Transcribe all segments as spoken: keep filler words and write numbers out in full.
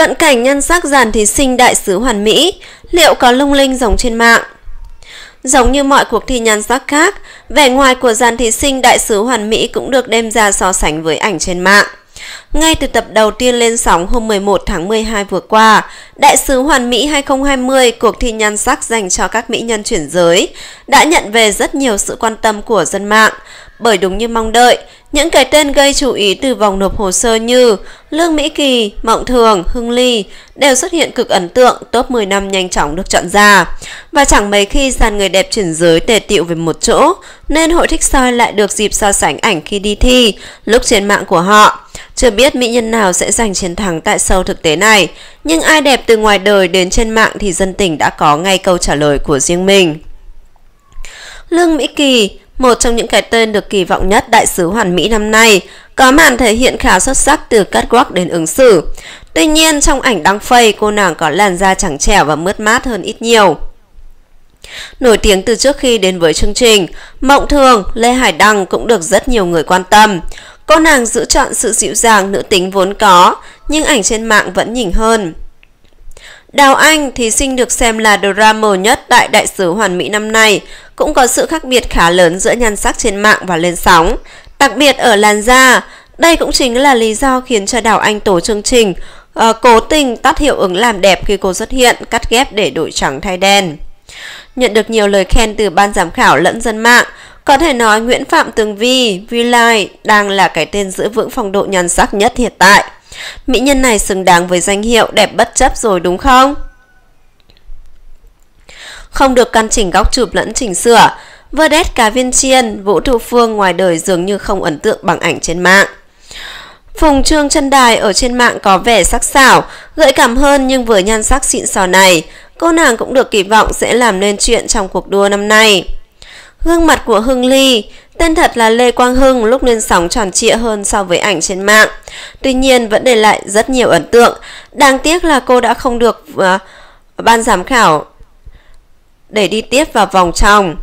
Cận cảnh nhan sắc dàn thí sinh đại sứ hoàn mỹ, liệu có lung linh giống trên mạng? Giống như mọi cuộc thi nhan sắc khác, vẻ ngoài của dàn thí sinh đại sứ hoàn mỹ cũng được đem ra so sánh với ảnh trên mạng. Ngay từ tập đầu tiên lên sóng hôm mười một tháng mười hai vừa qua, Đại sứ Hoàn mỹ hai không hai không, cuộc thi nhan sắc dành cho các mỹ nhân chuyển giới, đã nhận về rất nhiều sự quan tâm của dân mạng. Bởi đúng như mong đợi, những cái tên gây chú ý từ vòng nộp hồ sơ như Lương Mỹ Kỳ, Mộng Thường, Hưng Ly đều xuất hiện cực ấn tượng, top mười năm nhanh chóng được chọn ra. Và chẳng mấy khi dàn người đẹp chuyển giới tề tựu về một chỗ, nên hội thích soi lại được dịp so sánh ảnh khi đi thi, lúc trên mạng của họ. Chưa biết mỹ nhân nào sẽ giành chiến thắng tại show thực tế này, nhưng ai đẹp từ ngoài đời đến trên mạng thì dân tình đã có ngay câu trả lời của riêng mình. Lương Mỹ Kỳ, một trong những cái tên được kỳ vọng nhất đại sứ hoàn mỹ năm nay, có màn thể hiện khá xuất sắc từ catwalk đến ứng xử. Tuy nhiên, trong ảnh đăng phây, cô nàng có làn da trắng trẻo và mướt mát hơn ít nhiều. Nổi tiếng từ trước khi đến với chương trình, Mộng Thường, Lê Hải Đăng cũng được rất nhiều người quan tâm. Cô nàng giữ chọn sự dịu dàng nữ tính vốn có, nhưng ảnh trên mạng vẫn nhỉnh hơn. Đào Anh, thí sinh được xem là drama nhất tại Đại sứ Hoàn mỹ năm nay, cũng có sự khác biệt khá lớn giữa nhan sắc trên mạng và lên sóng, đặc biệt ở làn da. Đây cũng chính là lý do khiến cho Đào Anh tổ chương trình uh, cố tình tắt hiệu ứng làm đẹp khi cô xuất hiện, cắt ghép để đổi trắng thay đen. Nhận được nhiều lời khen từ ban giám khảo lẫn dân mạng, có thể nói Nguyễn Phạm Tường Vi, V-Line đang là cái tên giữ vững phong độ nhan sắc nhất hiện tại. Mỹ nhân này xứng đáng với danh hiệu đẹp bất chấp rồi đúng không? Không được căn chỉnh góc chụp lẫn chỉnh sửa, vedette Cá Viên Chiên, Vũ Thu Phương ngoài đời dường như không ấn tượng bằng ảnh trên mạng. Phùng Trương Chân Đài ở trên mạng có vẻ sắc sảo, gợi cảm hơn, nhưng với nhan sắc xịn sò này, cô nàng cũng được kỳ vọng sẽ làm nên chuyện trong cuộc đua năm nay. Gương mặt của Hưng Ly, tên thật là Lê Quang Hưng, lúc lên sóng tròn trịa hơn so với ảnh trên mạng. Tuy nhiên vẫn để lại rất nhiều ấn tượng. Đáng tiếc là cô đã không được uh, ban giám khảo để đi tiếp vào vòng trong.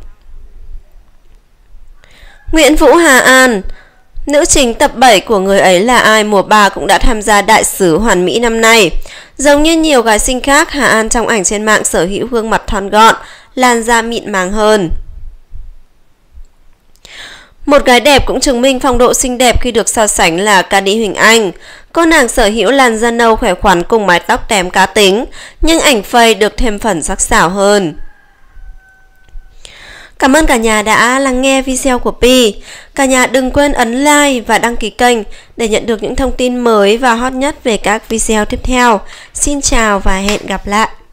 Nguyễn Vũ Hà An, nữ chính tập bảy của Người Ấy Là Ai mùa ba cũng đã tham gia Đại sứ Hoàn mỹ năm nay. Giống như nhiều gái xinh khác, Hà An trong ảnh trên mạng sở hữu gương mặt thon gọn, làn da mịn màng hơn. Một gái đẹp cũng chứng minh phong độ xinh đẹp khi được so sánh là ca sĩ Huỳnh Anh. Cô nàng sở hữu làn da nâu khỏe khoắn cùng mái tóc tém cá tính, nhưng ảnh phây được thêm phần sắc sảo hơn. Cảm ơn cả nhà đã lắng nghe video của Pi. Cả nhà đừng quên ấn like và đăng ký kênh để nhận được những thông tin mới và hot nhất về các video tiếp theo. Xin chào và hẹn gặp lại.